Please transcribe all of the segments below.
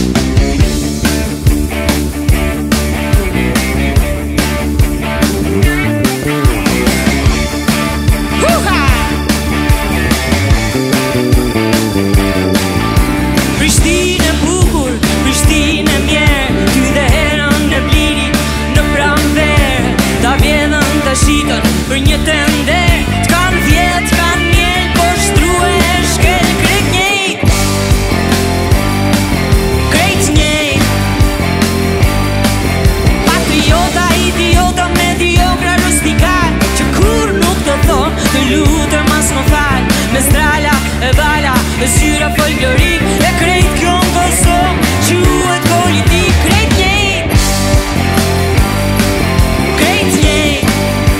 Për një tender, t'kan vjet, t'kan mjel, po shtrue e shkel krejt njejt. Krejt njejt. Patriota, idiota, mediokra, rustikar, që kur nuk të thon, të lutëm as më fal. Me strala e vala, me syra folklorik, e krejt kjo në Kosovë, quhet politik. Krejt njejt. Krejt njejt.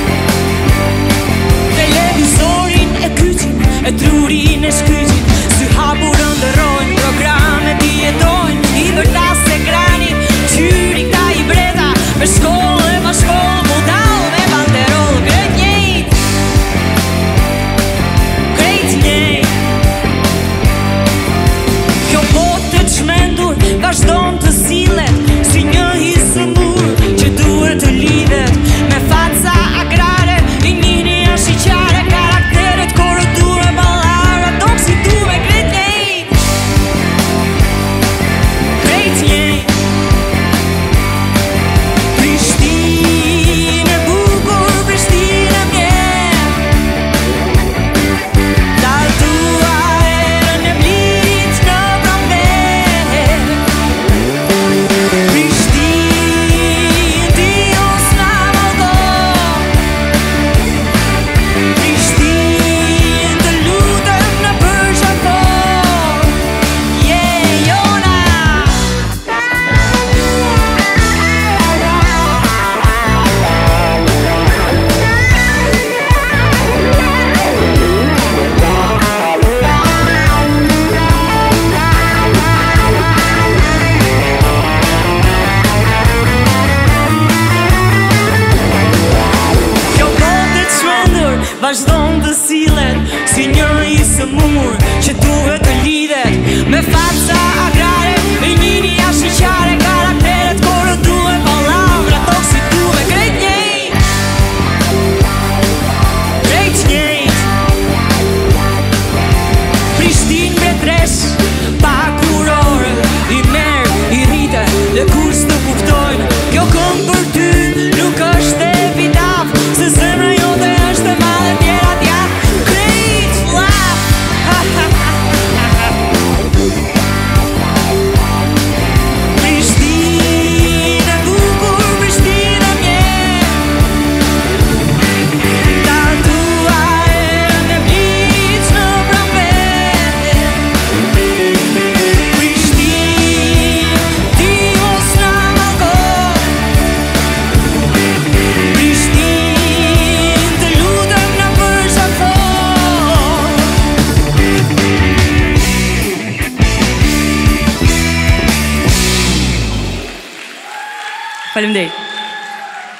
E trurin e shkyqin, sy hapur ndërrojnë, programet i jetojnë, i vërtas e kranit, qyri këta i breta, me shkollë e ma shkollë, budal me banderollë. Krejt njejt. Krejt njejt. Kjo botë të çmendur, vazhdon të sillet, si një hisëmur, që duhet të lidhet, me faca agrare, i njini ashiqare, karakteret korëtur. Vazhdon të sillet, si një hisëmur, që duhet të lidhet, me faca agrare, i njini ashiqare, karakteret korëdue, palavra toksi duhe. Krejt njejt. Krejt njejt. Prishtin mbretresh, pa kurore, i merë, i rrite, dhe kur s'të kuptojnë, kjo këngë për ty nuk është epitaf, se zemra jote është e madhe tjera t'jaf. Krejt flap. Prishtinë e bukur, Prishtinë e mje, tatua e në blic në pranvete. Prishtinë, ti mos na malko. Prishtinë, të lutem na përshafo. Faleminderit.